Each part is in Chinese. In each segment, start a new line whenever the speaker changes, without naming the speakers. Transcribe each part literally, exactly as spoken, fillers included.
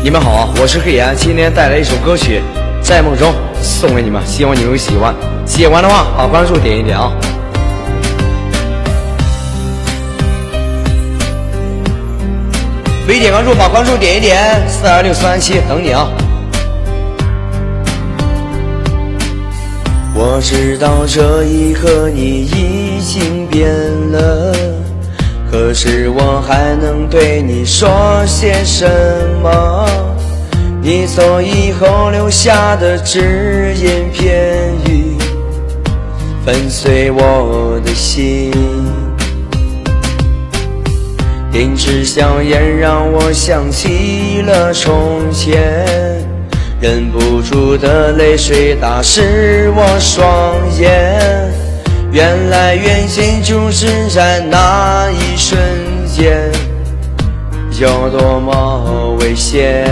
你们好，我是黑岩，今天带来一首歌曲《在梦中》送给你们，希望你们会喜欢。喜欢的话，把关注点一点啊！没点关注，把关注点一点，四二六四三七等你啊！我知道这一刻你已经变了，可是我还能对你说些什么？你走以后留下的只言片语，粉碎我的心。点支香烟让我想起了从前，忍不住的泪水打湿我双眼。原来缘尽就是在那一瞬间，有多么危险。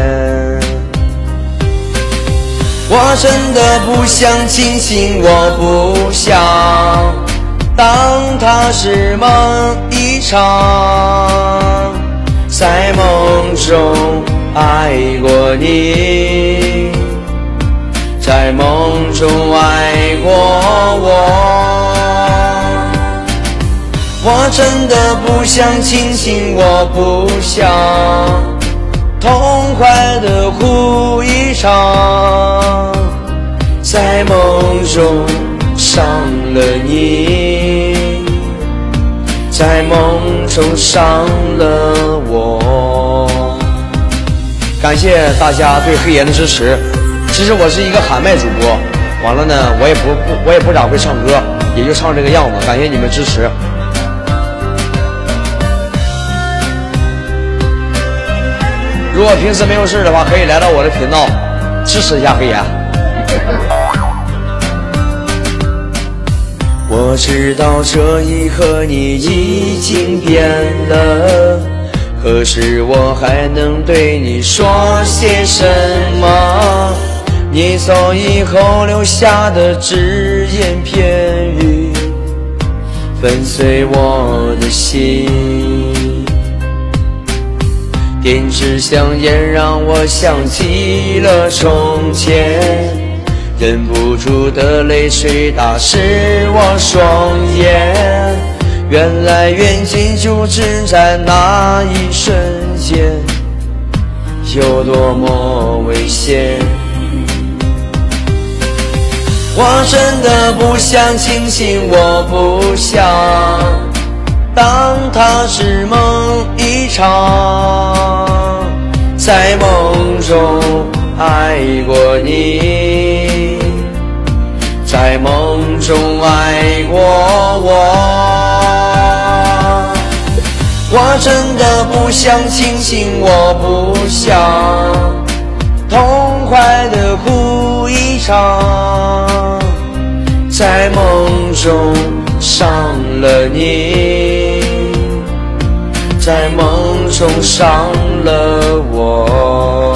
我真的不想清醒，我不想当它是梦一场，在梦中爱过你，在梦中爱过我。我真的不想清醒，我不想痛快的哭一场，在梦中伤了你，在梦中伤了我。感谢大家对黑岩的支持。其实我是一个喊麦主播，完了呢，我也不不我也不咋会唱歌，也就唱这个样子。感谢你们支持。如果平时没有事的话，可以来到我的频道支持一下黑岩。我知道这一刻你已经变了，可是我还能对你说些什么？你走以后留下的只言片语，粉碎我的心。点支香烟让我想起了从前，忍不住的泪水打湿我双眼。原来缘尽就只在那一瞬间，有多么危险。我真的不想清醒，我不想当它是梦一场，在梦中爱过你，在梦中爱过我。我真的不想清醒，我不想痛快的哭一场，在梦中伤了你，在梦中伤了我。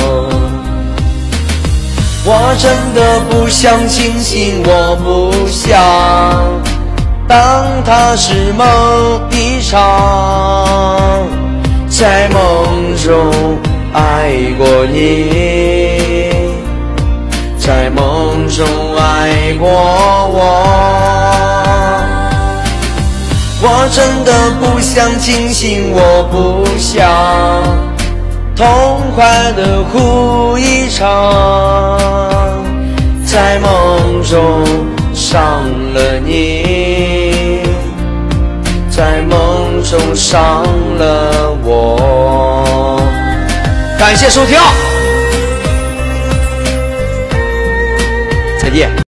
我真的不想清醒，我不想当它是梦一场，在梦中爱过你，在梦中爱过我。我真的不想清醒，我不想痛快的哭一场，在梦中伤了你，在梦中伤了我。感谢收听，再见。